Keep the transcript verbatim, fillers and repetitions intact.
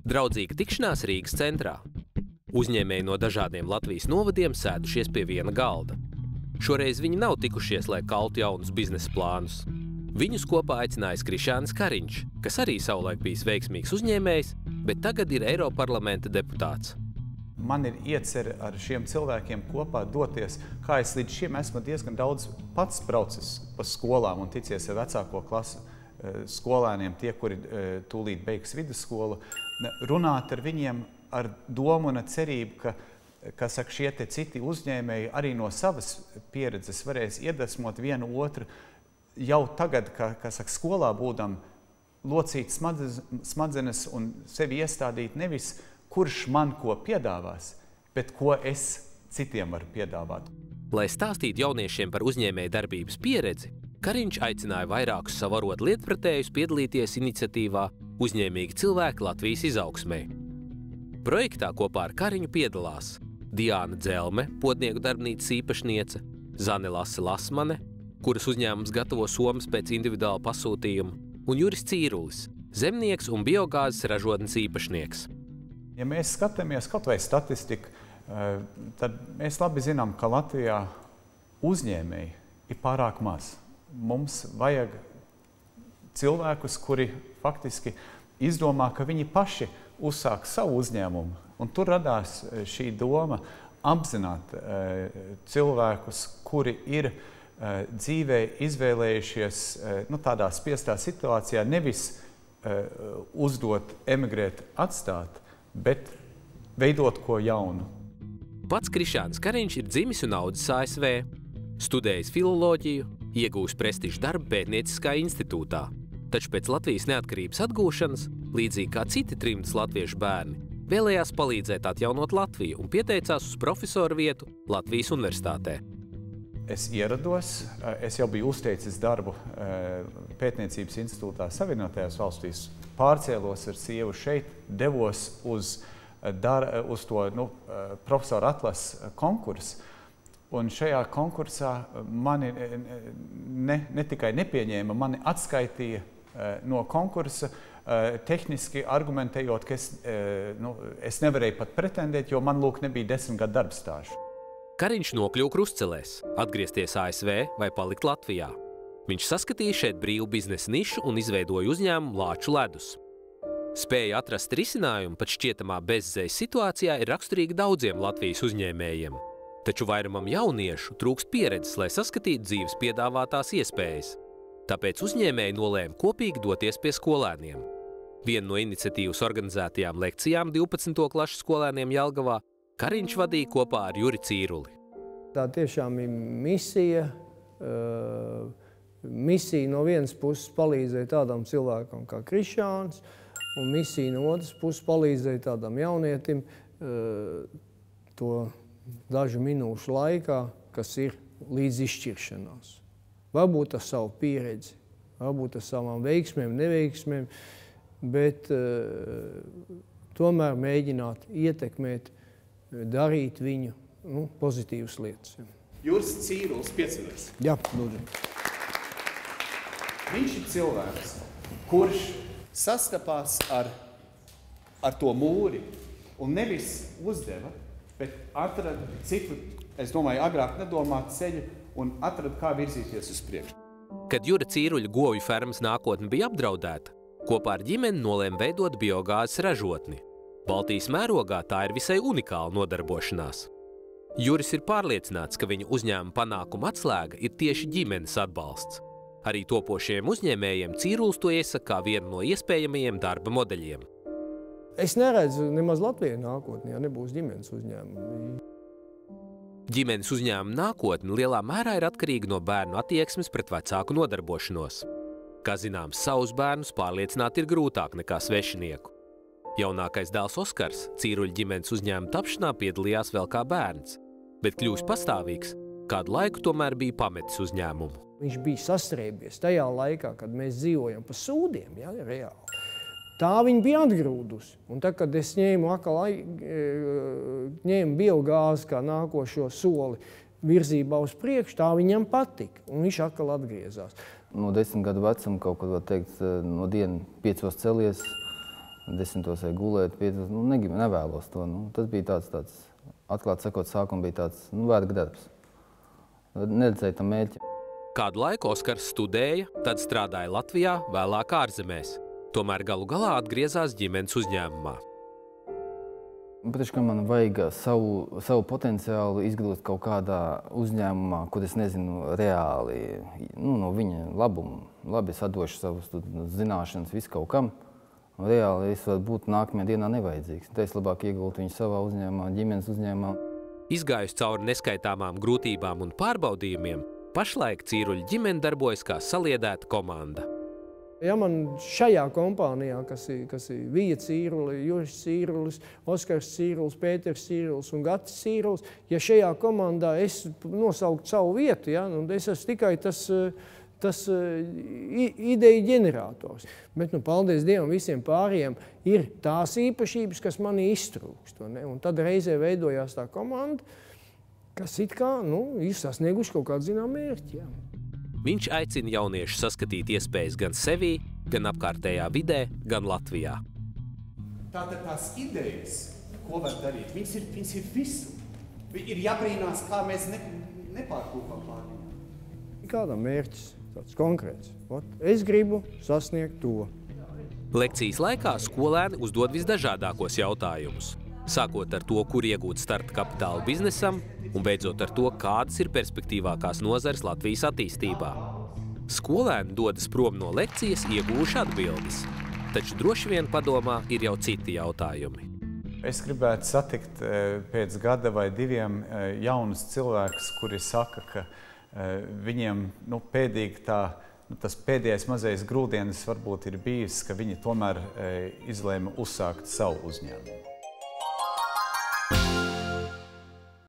Draudzīga tikšanās Rīgas centrā. Uzņēmēji no dažādiem Latvijas novadiem sēdušies pie viena galda. Šoreiz viņi nav tikušies, lai kaltu jaunus biznesa plānus. Viņus kopā aicinājis Krišjānis Kariņš, kas arī savulaik bijis veiksmīgs uzņēmējs, bet tagad ir Eiroparlamenta deputāts. Man ir iecer ar šiem cilvēkiem kopā doties, kā es līdz šim esmu diezgan daudz pats braucis pa skolām un ticies ar vecāko klasu skolēniem, tie, kuri tūlīt beigs vidusskolu, runāt ar viņiem ar domu un cerību, ka, ka saka, šie te citi uzņēmēji arī no savas pieredzes varēs iedvesmot vienu otru jau tagad, ka, ka saka, skolā būdam locīt smadzenes un sevi iestādīt nevis, kurš man ko piedāvās, bet ko es citiem varu piedāvāt. Lai stāstītu jauniešiem par uzņēmēju darbības pieredzi, Kariņš aicināja vairākus savu arodu lietpratējus piedalīties iniciatīvā Uzņēmīgi cilvēki Latvijas izaugsmē. Projektā kopā ar Kariņu piedalās Diāna Dzelme, podnieku darbnīcas īpašniece, Zane Lase Lasmane, kuras uzņēmums gatavo somas pēc individuāla pasūtījuma, un Juris Cīrulis, zemnieks un biogāzes ražotnes īpašnieks. Ja mēs skatāmies kaut vai statistiku, tad mēs labi zinām, ka Latvijā uzņēmēji ir pārāk maz. Mums vajag cilvēkus, kuri faktiski izdomā, ka viņi paši uzsāk savu uzņēmumu. Un tur radās šī doma apzināt cilvēkus, kuri ir dzīvē izvēlējušies nu, tādā spiestā situācijā nevis uzdot, emigrēt, atstāt, bet veidot ko jaunu. Pats Krišjānis Kariņš ir dzimis un audzis A S V, studējis filoloģiju, iegūs prestižu darbu pētnieciskā institūtā, taču pēc Latvijas neatkarības atgūšanas, līdzīgi kā citi trimdas latviešu bērni, vēlējās palīdzēt atjaunot Latviju un pieteicās uz profesoru vietu Latvijas universitātē. Es ierados, es jau biju uzteicis darbu Pētniecības institūtā Savienotajās valstīs, pārcēlos ar sievu šeit, devos uz, dar, uz to nu, profesoru atlases konkursu. Un šajā konkursā mani ne, ne tikai nepieņēma, mani atskaitīja no konkursa, tehniski argumentējot, ka es, nu, es nevarēju pat pretendēt, jo man lūk nebija desmit gadu darbstāžu. Kariņš nokļuva krustcelēs, atgriezties A S V vai palikt Latvijā. Viņš saskatīja šeit brīvu biznesa nišu un izveidoja uzņēmumu Lāču ledus. Spēja atrast risinājumu pat šķietamā bezzējas situācijā ir raksturīga daudziem Latvijas uzņēmējiem. Taču vairumam jauniešu trūkst pieredzes, lai saskatītu dzīves piedāvātās iespējas. Tāpēc uzņēmēji nolēma kopīgi doties pie skolēniem. Vienu no iniciatīvas organizētajām lekcijām divpadsmito klašu skolēniem Jelgavā Kariņš vadīja kopā ar Juri Cīruli. Tā tiešām ir misija. Misija no vienas puses palīdzēja tādam cilvēkam kā Krišjānis, un misija no otras puses palīdzēja tādam jaunietim to dažu minūšu laikā, kas ir līdz izšķiršanās. Varbūt ar savu pieredzi, varbūt ar savām veiksmēm, neveiksmēm, bet uh, tomēr mēģināt ietekmēt, darīt viņu nu, pozitīvas lietas. Juris Cīrulis piecinieks. Jā, lūdzu. Viņš ir cilvēks, kurš sastapās ar, ar to mūri un nevis uzdeva, bet atrada citu, es domāju, agrāk nedomāt ceļu un atrada, kā virzīties uz priekšu. Kad Jura Cīruļa govju fermas nākotne bija apdraudēta, kopā ar ģimeni nolēma veidot biogāzes ražotni. Baltijas mērogā tā ir visai unikāla nodarbošanās. Juris ir pārliecināts, ka viņa uzņēmuma panākuma atslēga ir tieši ģimenes atbalsts. Arī topošajiem uzņēmējiem Cīrulis to iesaka kā vienu no iespējamajiem darba modeļiem. Es neredzu nemaz Latvijai nākotnē, ja nebūs ģimenes uzņēmumi. Ģimenes uzņēmuma nākotne lielā mērā ir atkarīga no bērnu attieksmes pret vecāku nodarbošanos. Kā zināms, savus bērnus pārliecināt ir grūtāk nekā svešinieku. Jaunākais dēls Oskars Cīruļa ģimenes uzņēmuma tapšanā piedalījās vēl kā bērns, bet kļūst pastāvīgs, kādu laiku tomēr bija pametis uzņēmumu. Viņš bija sastrēbies tajā laikā, kad mēs dzīvojam pa sūdiem, ja, reāli. Tā viņa bija atgrūdusi. Un tad, kad es ņēmu, akal, ņēmu biogāzi kā nākošo soli virzībā uz priekšu, tā viņam patika. Un viņš atkal atgriezās. No desmit gadu vecuma kaut kad, var teikt, no dienu piecos celies, desmitos vai gulēt, piecos, nu, negribu, nevēlos to. Nu, tas bija tāds, tāds, atklāt sakot, sākuma bija tāds, nu, vērga darbs. Neredzēju tam mērķi. Kādu laiku Oskars studēja, tad strādāja Latvijā, vēlāk ārzemēs. Tomēr galu galā atgriezās ģimenes uzņēmumā. Protams, ka man vajag savu, savu potenciālu izgrūst kaut kādā uzņēmumā, kur es nezinu reāli, nu, no viņa labumu. Labi, es atdošu savus zināšanas visu kaut kam. Un reāli es varu būt nākamajā dienā nevajadzīgs. Tad es labāk iegultu viņu savā uzņēmumā, ģimenes uzņēmumā. Izgājusi cauri neskaitāmām grūtībām un pārbaudījumiem, pašlaik Cīruļu ģimene darbojas kā saliedēta komanda. Ja man šajā kompānijā, kas ir, kas ir Vija Cīruli, Juris Cīrulis, Oskars Cīrulis, Pēters Cīrulis un Gatis Cīrulis, ja šajā komandā es nosauktu savu vietu, ja, un es esmu tikai tas, tas ideju ģenerators. Bet, nu, paldies Dievam, visiem pārējiem ir tās īpašības, kas manī iztrūkst. Ne? Un tad reizē veidojās tā komanda, kas it kā, nu, ir sasnieguši kaut kādu zinām mērķi. Ja. Viņš aicina jauniešus saskatīt iespējas gan sevī, gan apkārtējā vidē, gan Latvijā. Tātad tās idejas, ko var darīt, viņas ir, viņas ir visu. Ir jābrīnās, kā mēs ne, nepārkūpam pārējiem. Kādam mērķis, tāds konkrēts. Ot, es gribu sasniegt to. Lekcijas laikā skolēni uzdod visdažādākos jautājumus. Sākot ar to, kur iegūt starta kapitālu biznesam, un beidzot ar to, kādas ir perspektīvākās nozares Latvijas attīstībā. Skolēni dodas prom no lekcijas iegūši atbildes, taču droši vien padomā ir jau citi jautājumi. Es gribētu satikt pēc gada vai diviem jaunus cilvēkus, kuri saka, ka viņiem nu, pēdīgi tā, nu, tas pēdējais mazais grūdienis varbūt ir bijis, ka viņi tomēr izlēma uzsākt savu uzņēmumu.